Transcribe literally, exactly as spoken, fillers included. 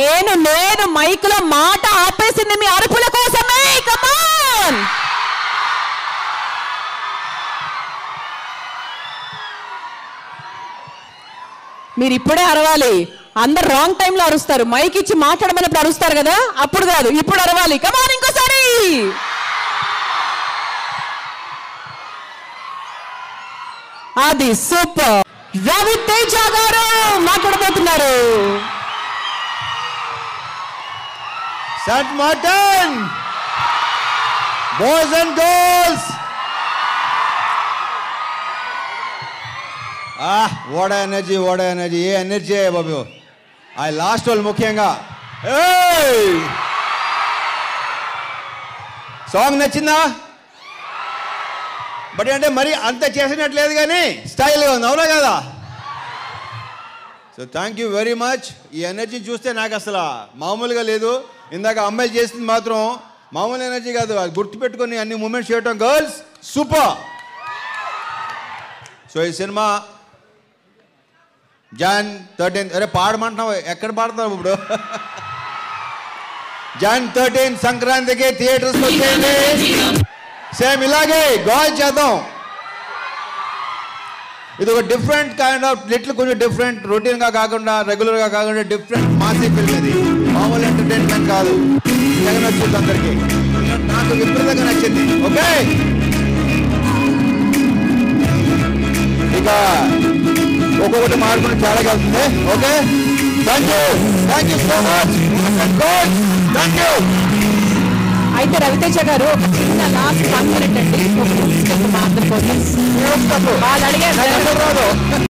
నేను నేను మైక్లో మాట ఆపేసింది మీ అరుపుల కోసమే. కమాన్, మీరు ఇప్పుడే అరవాలి. అందరు రాంగ్ టైంలో అరుస్తారు. మైక్ ఇచ్చి మాట్లాడమన్నప్పుడు అరుస్తారు కదా, అప్పుడు కాదు, ఇప్పుడు అరవాలి. కమాన్, ఇంకోసారి. అది సూపర్. రవితేజ గారు మాట్లాడబోతున్నారు. Saint Martin boys and girls, ah what energy, what energy, ఏ ఎనర్జీ బాబు. ఆ లాస్ట్ వాళ్ళు ముఖ్యంగా సాంగ్ నచ్చిందా? బట్ అంటే మరి అంత చేసినట్లేదు కానీ స్టైల్గా ఉంది, అవునా కదా? So thank you very much. ఈ ఎనర్జీ చూస్తే నాకు అసలు మామూలుగా లేదు. ఇందాక అమ్మాయిలు చేసింది మాత్రం మామూలు ఎనర్జీ కాదు, అది గుర్తుపెట్టుకొని అన్ని మూమెంట్స్ చేయటం. Girls super. సో ఈ సినిమా జాన్ థర్టీన్త్, అరే పాడమంటున్నావు, ఎక్కడ పాడుతున్నావు ఇప్పుడు? జాన్ థర్టీన్త్ సంక్రాంతికి థియేటర్స్ వచ్చేయండి. సేమ్ ఇలాగే గోల్ చేద్దాం. ఇది ఒక డిఫరెంట్ కైండ్ ఆఫ్ లిటిల్, కొంచెం డిఫరెంట్, రొటీన్గా కాకుండా, రెగ్యులర్గా కాకుండా డిఫరెంట్ మాసీ ఫిల్మ్. ఇది మామూలు ఎంటర్టైన్మెంట్ కాదు. జగన్ నచ్చింది అందరికీ, నాకు విపరీతంగా నచ్చింది. ఓకే, ఇక ఒక్కొక్కటి మార్పుని చాలా వెళ్తుంది. Okay, thank you, thank you so much. Thank you. అయితే రవితేజ గారు ఒక చిన్న లాస్ట్ కాన్ఫిడెంట్ అండి, ఒక మాత్రం కోసం వాళ్ళు అడిగారు.